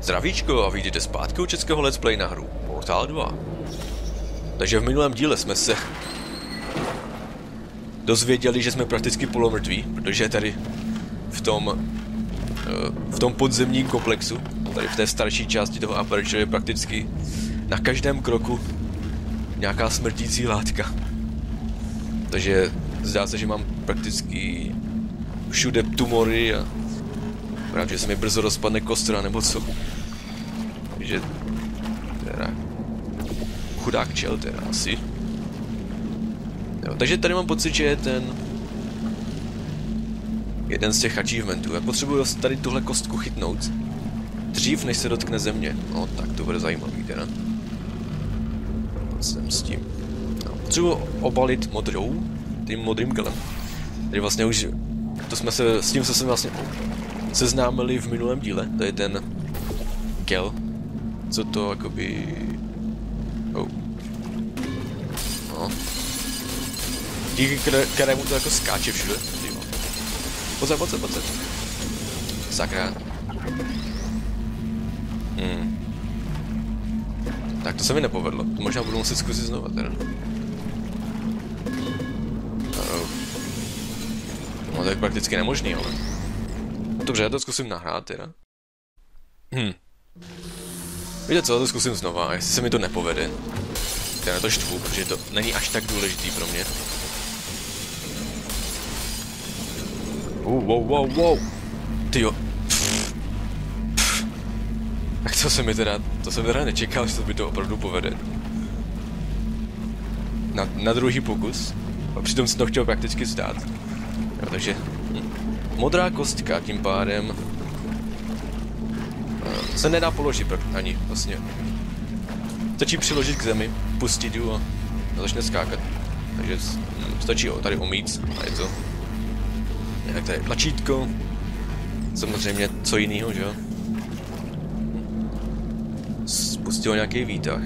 Zdravíčko a vítejte zpátky u českého Let's Play na hru Portal 2. Takže v minulém díle jsme se dozvěděli, že jsme prakticky polomrtví, protože tady v tom podzemním komplexu, tady v té starší části toho Aperture je prakticky na každém kroku nějaká smrtící látka. Takže zdá se, že mám prakticky všude tumory a právě, že se mi brzo rozpadne kostra nebo co. Takže teda chudák čel teda asi. Jo, takže tady mám pocit, že je ten jeden z těch achievementů. Já potřebuji tady tuhle kostku chytnout dřív, než se dotkne země. No tak to bude zajímavý teda. Pojď sem s tím. No, potřebuji obalit tím modrým gelem. Tady vlastně už s tím se vlastně seznámili v minulém díle. To je ten gel, co to jakoby... Oh. No. Díky kterému to jako skáče všude. Pojď se. Sakra. Tak to se mi nepovedlo. To možná budu muset zkusit znova teda. No to je prakticky nemožný, ale... Dobře, já to zkusím nahrát teda. Víte co, to zkusím znova, a jestli se mi to nepovede, tak na to štvu, protože to není až tak důležitý pro mě. Wow. Tyjo. Tak to jsem teda nečekal, že to by to opravdu povede. Na druhý pokus. A přitom jsem to chtěl prakticky vzdát. Jo, takže modrá kostka tím pádem se nedá položit ani vlastně. Stačí přiložit k zemi, pustit ji a začne skákat. Takže stačí tady omít a je to. Jak tady tlačítko. Samozřejmě co jiného, že jo? Spustil nějaký výtah.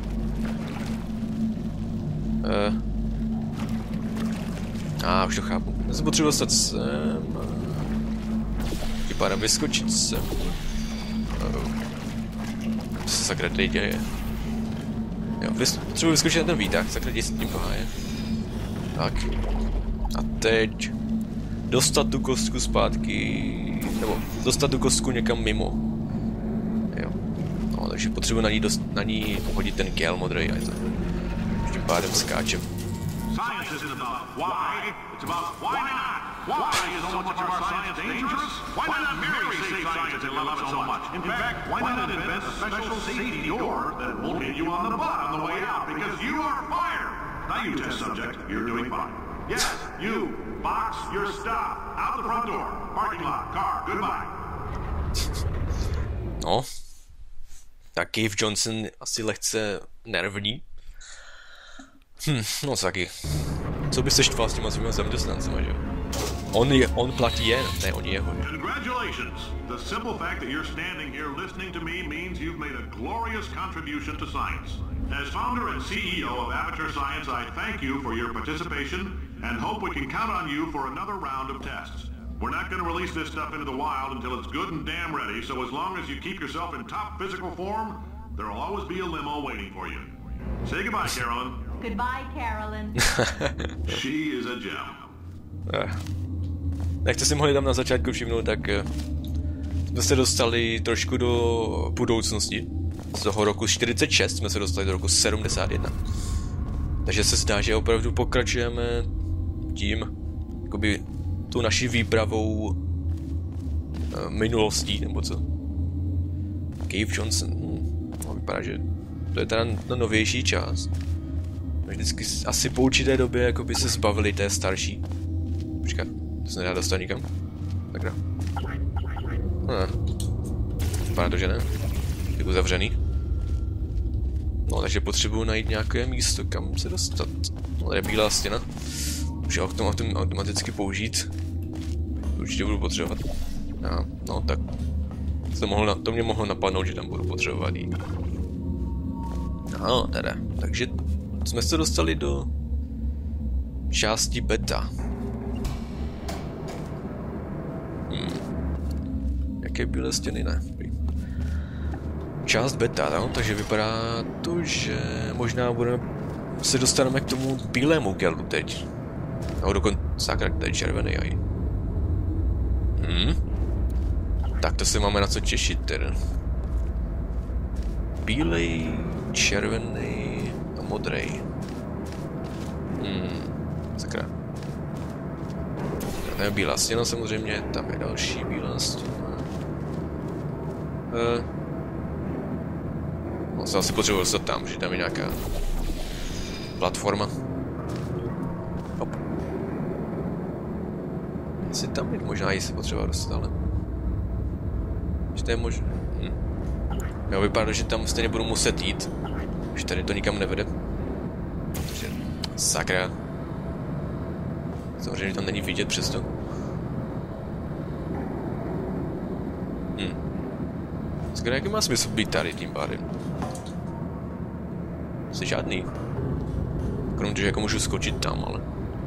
Už to chápu. Já se potřebuji dostat sem. Vypadá vyskočit sem. Co se sakra tady děje? Jo, potřebuji vyskočit na ten výtah, sakra děje se tím poháje. Tak. A teď dostat tu kostku zpátky, nebo dostat tu kostku někam mimo. Jo. No, takže potřebuji na ní hodit ten gel modrý a je to. Tím pádem skáčem. Science isn't about why, it's about why not. Why is so much of our science dangerous? Why not Mary say science and love it so much? In fact, why not invent a special safety door that won't hit you on the butt on the way out because you are fired? Now you test subject, you're doing fine. Yes, you, box, your stop, out the front door, parking lot, car, goodbye. No, tak Cave Johnson asi lehce nervní. No taky. Co by se štval s těma svýma zaměstnancema, že jo? On platí jen, ne oni jeho. Congratulations! The simple fact that you're standing here listening to me means you've made a glorious contribution to science. As founder and CEO of Aperture Science, I thank you for your participation and hope we can count on you for another round of tests. We're not going to release this stuff into the wild until it's good and damn ready, so as long as you keep yourself in top physical form, there'll always be a limo waiting for you. Say goodbye, Carolyn. Goodbye, Carolyn. She is a gem. Jak jste si mohli tam na začátku všimnout, tak jsme se dostali trošku do budoucnosti. Z toho roku 46 jsme se dostali do roku 71. Takže se zdá, že opravdu pokračujeme tím, jakoby tou naší výpravou minulostí, nebo co. Cave Johnson, no, vypadá, že to je teda na novější část. Vždycky asi po určité době jakoby se zbavili té starší. Počkat, to se nedá dostat nikam? Takhle. Vypadá to, že ne? Je uzavřený. No, takže potřebuju najít nějaké místo, kam se dostat. No, tady je bílá stěna. Už je automaticky použít. Určitě budu potřebovat. No, tak. To mě mohlo napadnout, že tam budu potřebovat jít. No, teda. Takže jsme se dostali do části beta. Jaké bílé stěny, ne? část beta, no? Takže vypadá to, že možná se dostaneme k tomu bílému gelu teď. No dokonce sakra, to je červený aj. Tak to se máme na co těšit teda. Bílej, červený a modrej. Sakra. To je bílá stěna samozřejmě, tam je další bílá stěna. No se asi potřebuji dostat tam, že tam je nějaká platforma. Hop. Asi tam bych možná jí se potřeba dostat, ale... Že to je možné. Jo, vypadá, že tam stejně budu muset jít. Že tady to nikam nevede. Takže... Sakra. Samozřejmě tam není vidět přesto. Sakra, jaký má smysl být tady tím pádem? Jsi žádný. Kromě toho, že jako můžu skočit tam, ale...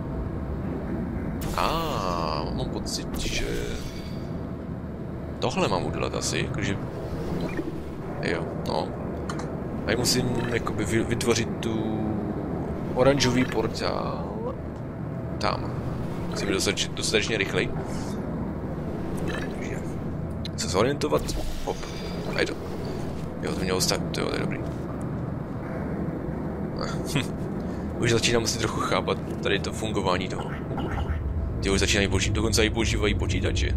Mám pocit, že... Tohle mám udělat asi, jakože... Jo, no. A musím jakoby vytvořit tu... oranžový portál... Tam. Musím být dostatečně rychlej. Takže... Se zorientovat... Hop. A je to. Jo, to mělo stát, to je dobrý. Už začínám asi trochu chápat tady to fungování toho. Ty už začínají dokonce i používají počítače.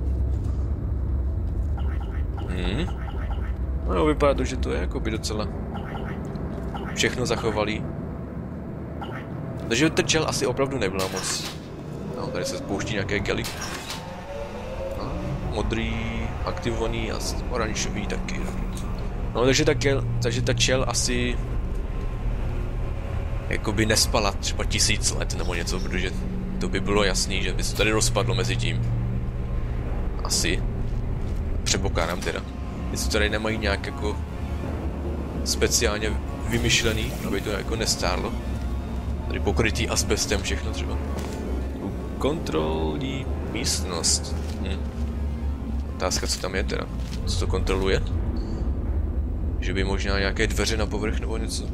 No vypadá to, že to je jakoby docela všechno zachovali. Takže ten čel asi opravdu nebyla moc. No, tady se spouští nějaké gely. No, modrý, aktivovaný a oranžový taky. No, takže ta čel asi jakoby nespala třeba 1000 let nebo něco, protože to by bylo jasný, že by se tady rozpadlo mezi tím. Asi. Předpokládám teda. Jestli tady nemají nějak jako speciálně vymyšlený, aby to jako nestárlo. Tady pokrytý asbestem všechno třeba. Kontrolní místnost. Otázka, co tam je teda. Co to kontroluje? Že by možná nějaké dveře na povrch nebo něco.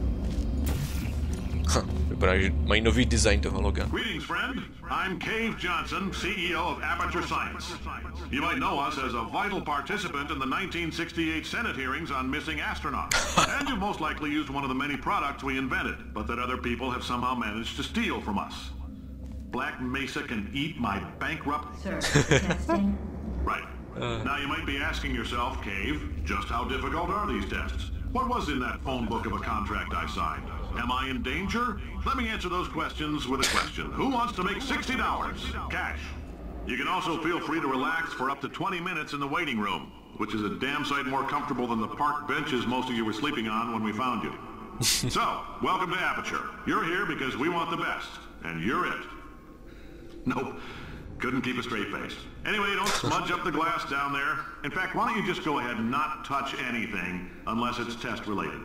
Vypadá, že mají nový design toho loga. Greetings, friend. I'm Cave Johnson, CEO of Aperture Science. You might know us as a vital participant in the 1968 Senate hearings on missing astronauts. And you've most likely used one of the many products we invented, but that other people have somehow managed to steal from us. Black Mesa can eat my bankrupt... Sir, testing. Right. Now you might be asking yourself, Cave, just how difficult are these tests? What was in that phone book of a contract I signed? Am I in danger? Let me answer those questions with a question. Who wants to make $60? Cash. You can also feel free to relax for up to 20 minutes in the waiting room, which is a damn sight more comfortable than the park benches most of you were sleeping on when we found you. So, welcome to Aperture. You're here because we want the best, and you're it. Nope. Couldn't keep a straight face. Anyway, don't smudge up the glass down there. In fact, why don't you just go ahead and not touch anything unless it's test related.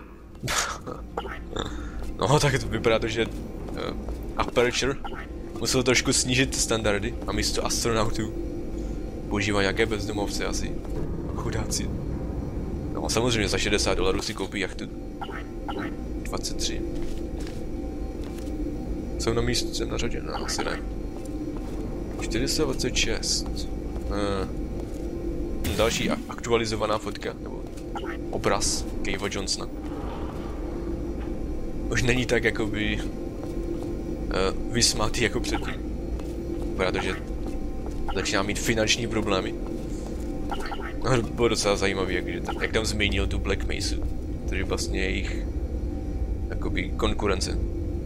No, tak to vypadá to, že Aperture musel trošku snížit standardy a místo astronautů používá nějaké bezdomovce asi. Chudáci. No samozřejmě za $60 si koupí jachtu. 23. Jsou na místě na řadě? No, asi ne. 426. Další aktualizovaná fotka, nebo obraz Cavea Johnsona. Už není tak jakoby vysmátý jako předtím. Protože začíná mít finanční problémy. No, bylo docela zajímavé, jak tam zmínil tu Black Mesa. To je vlastně jejich jakoby konkurence.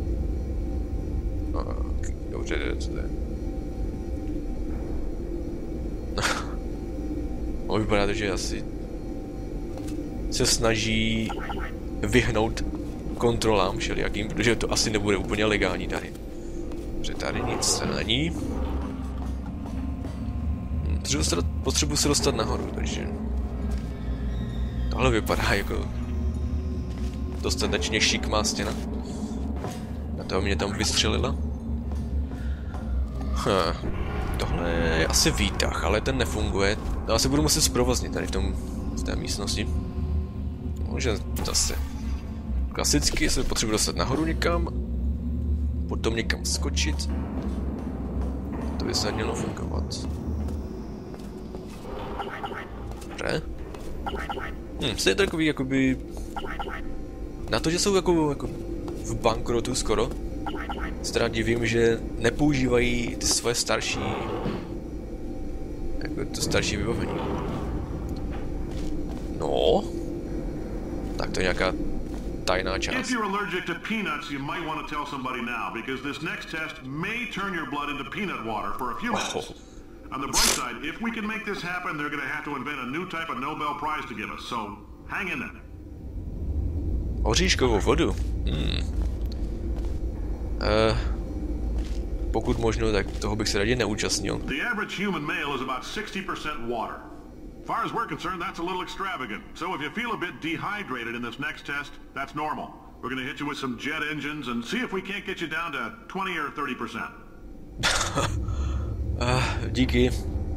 Dobře, co to je? No, vypadá to, že asi se snaží vyhnout kontrolám všelijakým, protože to asi nebude úplně legální tady. Protože tady nic není. Potřebuji se dostat nahoru, takže... Tohle vypadá jako... dostatečně šikmá stěna. A to mě tam vystřelila. Tohle je asi výtah, ale ten nefunguje. To asi budu muset zprovoznit tady v té místnosti. Může zase. Klasicky se potřebuji dostat nahoru někam. Potom někam skočit. To by se mělo fungovat. Dobře. Je to takový jakoby... Na to, že jsou jako v bankrotu skoro, se teda divím, že nepoužívají ty svoje starší... Jako to starší vybavení. No... Tak to je nějaká tajná část. If you're allergic to peanuts, you might want to tell somebody now, because this next test may turn your blood into peanut water for a few minutes. On the bright side, if we can make this happen, they're going to have to invent a new type of Nobel Prize to give us, so hang in there. Oříškovou vodu? Pokud možno, tak toho bych se raději neúčastnil. The average human male is about 60% water. As far as we're concerned, that's a little extravagant. So if you feel a bit dehydrated in this next test, that's normal. We're going to hit you with some jet engines and see if we can't get you down to 20 or 30%. Díky.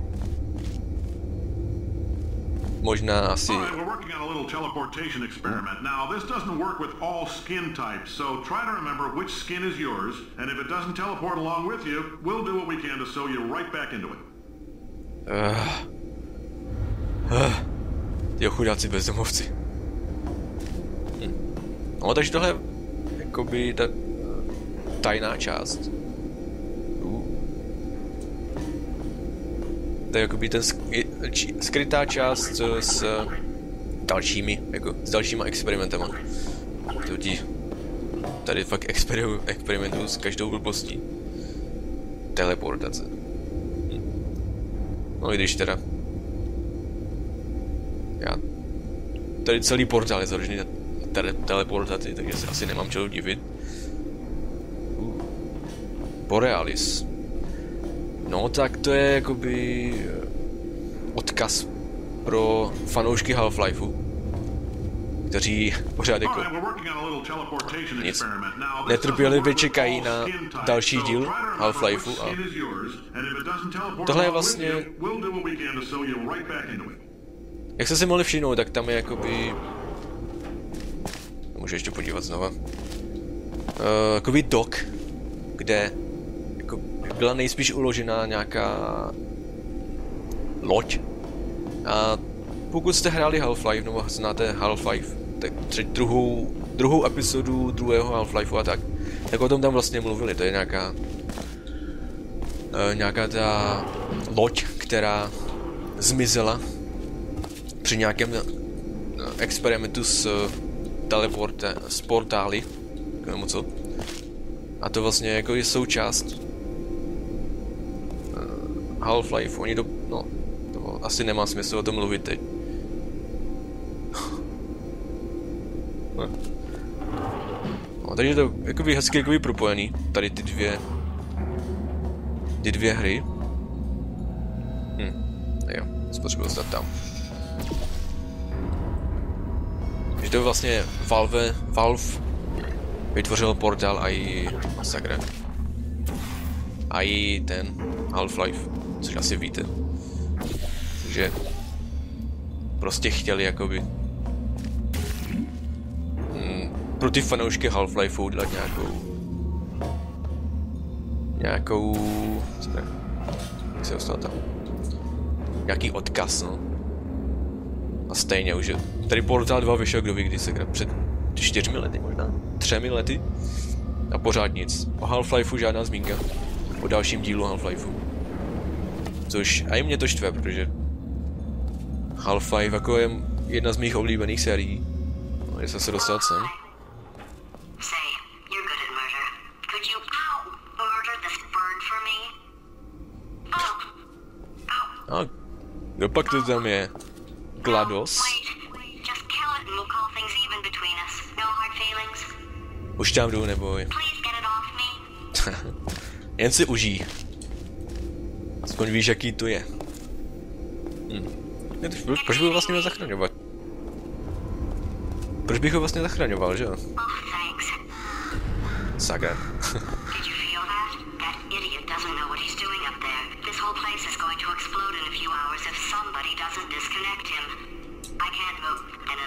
Možná asi... All right, we're working on a little teleportation experiment. Now, this doesn't work with all skin types, so try to remember which skin is yours, and if it doesn't teleport along with you, we'll do what we can to sew you right back into it. Ty chudáci bezdomovci. No, takže tohle je jakoby ta tajná část. To je jakoby ten skrytá část s dalšími, jako s dalšíma experimentama. To ti tady fakt experimentují s každou blbostí. Teleportace. No i když teda já tady celý portál je založený na teleportaci, takže se asi nemám čeho divit. Borealis. No tak to je jakoby odkaz pro fanoušky Half-Lifeu, kteří pořád jako nic netrpělivě čekají na další díl Half-Lifeu a tohle je vlastně... Jak jste si mohli všimnout, tak tam je jakoby... Můžu ještě podívat znova. Jakoby dok, kde jako byla nejspíš uložená nějaká loď. A pokud jste hráli Half-Life, nebo znáte Half-Life, tak druhou epizodu druhého Half-Lifeu a tak o tom tam vlastně mluvili. To je nějaká ta loď, která zmizela při nějakém experimentu s portály, nebo co. A to vlastně jako je součást Half-Life. Oni no, to asi nemá smysl o tom mluvit teď. No, takže to je hezky jakoby propojený, tady ty dvě hry. Jo, spotřebuji dostat tam. Takže to vlastně Valve vytvořil portál a i masakra. A i ten Half-Life, což asi víte. Takže prostě chtěli jakoby pro ty fanoušky Half-Lifeu udělat nějakou jak se dostal tam? Nějaký odkaz, no. A stejně už, tady Portal 2 vyšel, kdo ví, kdy se před 4 lety možná? 3 lety? A pořád nic. O Half-Lifeu žádná zmínka. O dalším dílu Half-Lifeu. Což i mě to štve, protože Half-Life jako je jedna z mých oblíbených sérií. No, jestli se dostal sem. A kdo pak to tam je? GLaDOS? Už tam jdu, neboj. Jen si užij. Aspoň víš, jaký to je. Proč bych ho vlastně měl zachraňovat? Proč bych ho vlastně zachraňoval, že jo? Saga.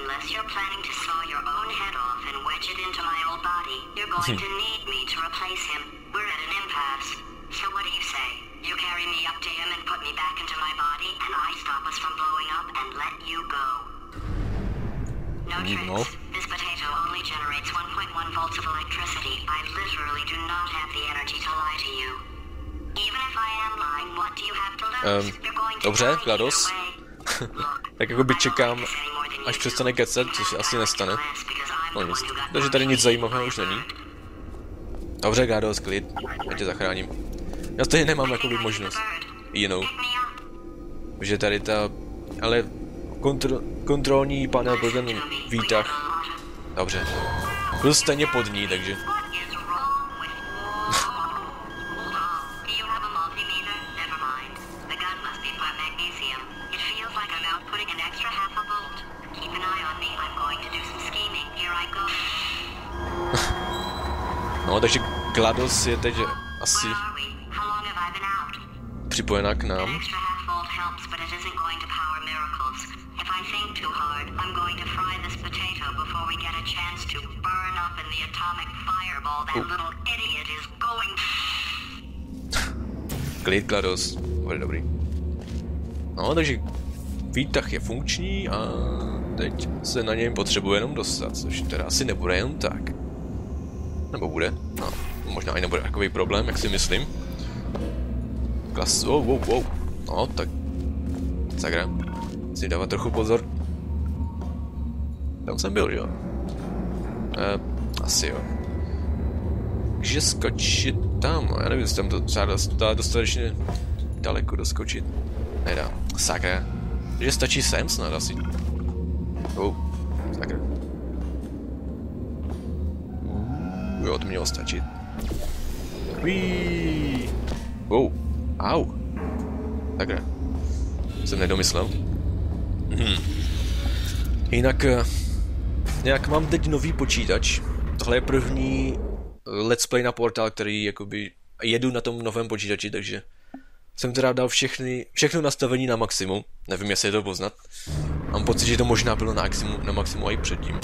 unless you're planning to saw your own head off and wedge it into my old body, you're going to need me to replace him. We're at an impasse. So what do you say? You carry me up to him and put me back into my body, and I stop us from blowing up and let you go. No tricks. This potato only generates 1.1 volts of electricity. I literally do not have the energy to lie to you. Even if I am lying, what do you have to lose? You're going to Dobře, die GLaDOS. either way. Tak jakoby čekám, až přestane kecat, což se asi nestane. No nic. Takže tady nic zajímavého už není. Dobře, GLaDOS, klid. Já tě zachráním. Já tady nemám jakoby možnost jinou. Že tady ta... Ale... kontrolní panel pro ten výtah. Dobře. Byl stejně pod ní, takže... No, takže GLaDOS je teď asi připojená k nám. Klid, GLaDOS, bude dobrý. No, takže výtah je funkční a teď se na něm potřebuje jenom dostat, což teda asi nebude jen tak. Nebo bude? No, možná i nebude takový problém, jak si myslím. Wow. No, tak... Sakra. Musím dávat trochu pozor. Tam jsem byl, jo? Asi jo. Takže skočit tam, já nevím, jestli tam to třeba dá dostatečně daleko doskočit. Nedá. Sakra. Takže stačí sem snad asi. Sakra. Jo, to mělo stačit. Wow. Au. Sakra. Jsem nedomyslel. Jinak... nějak mám teď nový počítač. Tohle je první let's play na Portal, který jakoby jedu na tom novém počítači, takže jsem teda dal všechno nastavení na maximum. Nevím, jestli je to poznat. Mám pocit, že to možná bylo na maximum i předtím.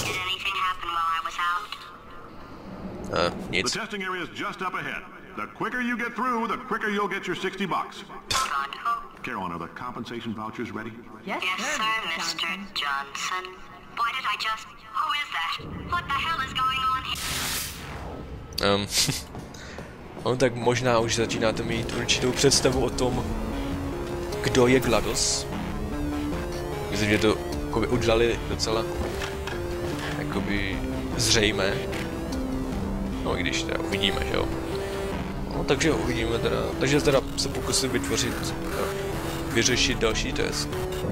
Nic. The testing area is just up ahead. The quicker you get through, the quicker you'll get your $60. Caroline, are the compensation vouchers ready? Yes, sir, Mr. Johnson. Why did I just... Who is that? What the hell is going on here? No tak možná už začínáte mít určitou představu o tom, kdo je GLaDOS. Myslím, že to jakoby udělali docela jakoby zřejmé. No i když teda uvidíme, že jo. No takže uvidíme teda, takže teda se pokusím vytvořit, vyřešit další test.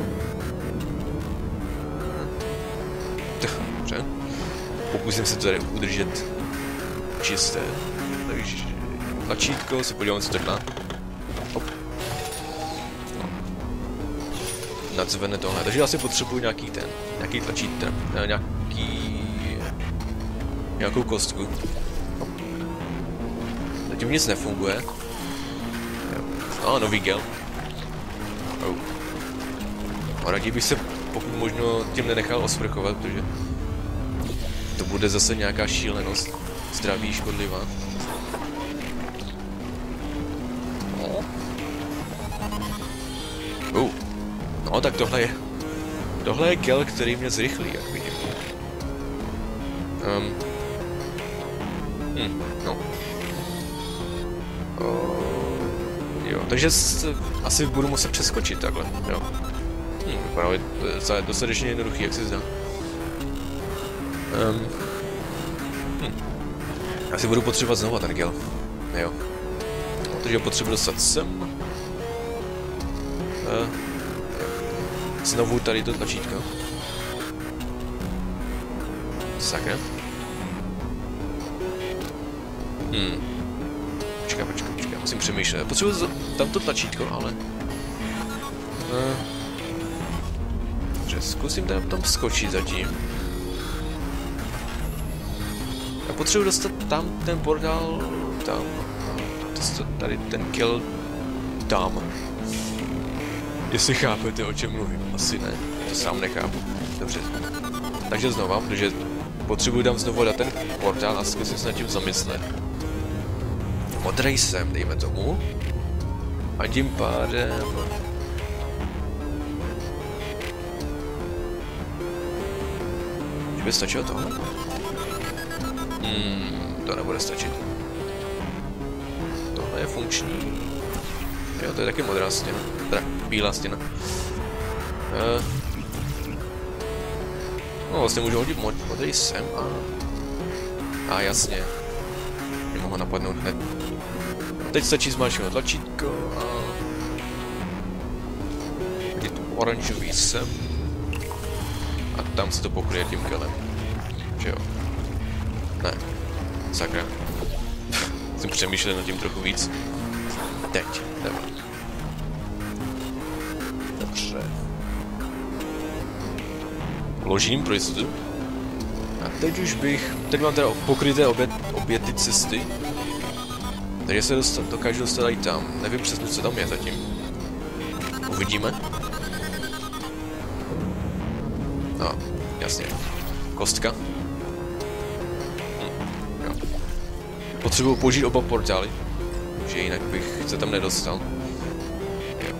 Dobře. Pokusím se tady udržet čisté. Takže tlačítko, si podívám se takhle. Hop. No. Nadzvene tohle, takže asi potřebuji nějaký tlačítko, nějakou kostku. Hop. Zatím nic nefunguje. Nový gel. A raději bych se pokud možno tím nenechal osprchovat, protože to bude zase nějaká šílenost. Zdraví škodlivá. No tak tohle je gel, který mě zrychlí, jak vidím. No. Jo, takže asi budu muset přeskočit takhle, jo. Vypadá to je dostatečně jednoduchý, jak se zdá. Asi budu potřebovat znovu ten gel. Jo. Takže potřebuji dostat sem. Znovu tady to tlačítko. Sakra. Počkej, musím přemýšlet. Potřebuji tamto tlačítko, ale... Dobře, zkusím tam skočit zatím. Já potřebuji dostat tam ten portál, tam. Tady ten kill tam. Jestli chápete, o čem mluvím, asi ne, to sám nechápu. Dobře. Takže znova, protože potřebuji tam znovu dát ten portál a zkusit se nad tím zamyslet. Modrej sem, dejme tomu. A tím pádem... Že by stačilo tohle? To nebude stačit. Tohle je funkční. Jo, to je taky modrá stěna. Teda, bílá stěna. No, vlastně můžu hodit modrý sem a jasně. Nemohu napadnout hned. Teď stačí zmáčknout tlačítko a... hodit oranžový sem. A tam se to pokryje tím gelem. Že jo? Ne. Sakra. Jsem přemýšlel nad tím trochu víc. Teď. Dobře. Ložím pro jistotu. A teď už bych... Teď mám teda pokryté obě ty cesty. Takže se dokážu dostat i tam. Nevím přesně, co tam je zatím. Uvidíme. No, jasně. Kostka. Jo. Potřebuji použít oba portály. Že jinak bych se tam nedostal. Jo.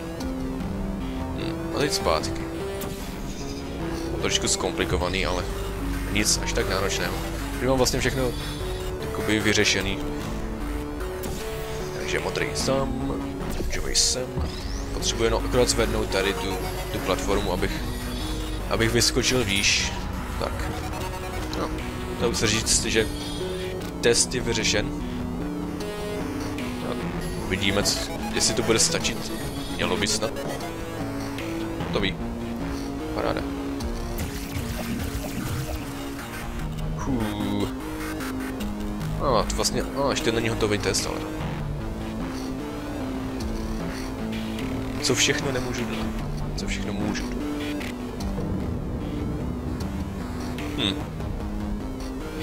A teď zpátky. Trošku zkomplikovaný, ale nic až tak náročného. Teď mám vlastně všechno jakoby vyřešený. Takže modrý sem, oranžový sem. Potřebuji jenom akorát zvednout tady tu platformu, abych vyskočil výš. Tak. No, dá se říct, že test je vyřešen. Uvidíme, jestli to bude stačit. Mělo by snad. To ví. Paráda. To vlastně, ještě není hotový test, ale... Co všechno nemůžu dělat? Co všechno můžu? No...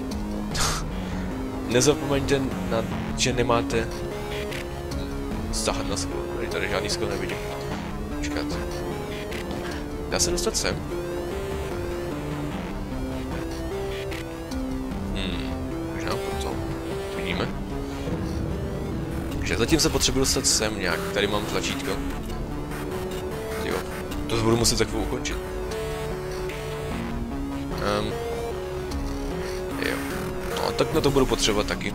Nezapomeňte, že nemáte... Sahat na sklo, tady žádný sklo nevidím. Počkat. Dá se dostat sem? Možná potom. Vidíme. Takže zatím se potřebuji dostat sem nějak. Tady mám tlačítko. Jo. To budu muset takovou ukončit. Jo. No tak na to budu potřebovat taky.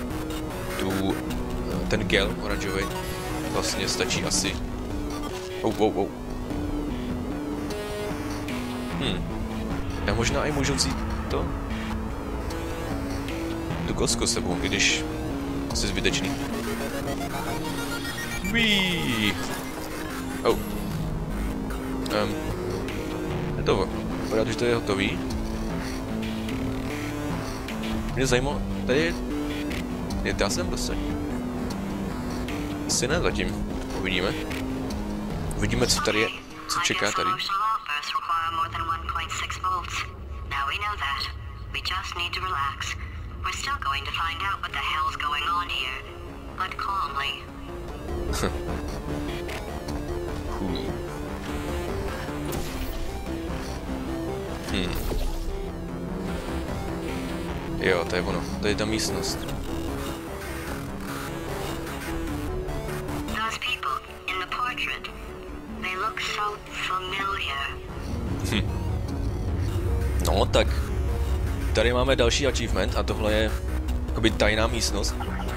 Ten gel oranžový. Vlastně stačí asi... Já možná i můžu vzít to? Tu kostku s sebou, i když... asi zbytečný. Je to vypadá, že to je hotový. Mě zajímalo, tady je dá sem dostat. Asi ne zatím. Uvidíme. Uvidíme, co tady je, co čeká tady. Jo, to je ono. To je ta místnost. No, tak tady máme další achievement a tohle je jakoby tajná místnost.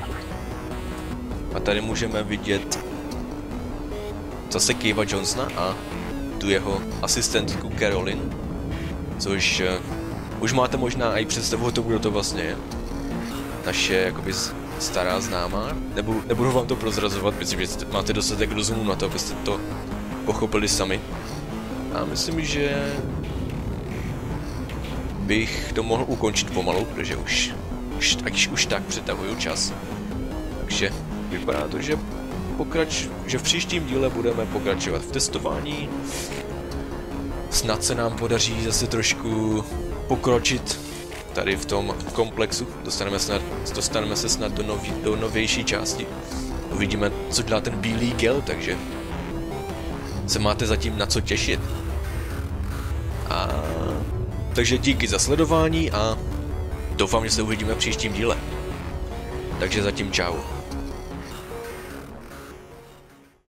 A tady můžeme vidět zase Cavea Johnsona a tu jeho asistentku Caroline, což už máte možná i představu, kdo to vlastně je. Naše jakoby stará známá. Nebudu vám to prozrazovat, myslím, že máte dostatek rozumu na to, abyste to pochopili sami. A myslím, že bych to mohl ukončit pomalu, protože už tak přetahuju čas. Takže vypadá to, že v příštím díle budeme pokračovat v testování. Snad se nám podaří zase trošku pokročit tady v tom komplexu. Dostaneme se snad do novější části. Uvidíme, co dělá ten bílý gel, takže se máte zatím na co těšit. A Takže díky za sledování a doufám, že se uvidíme v příštím díle. Takže zatím čau.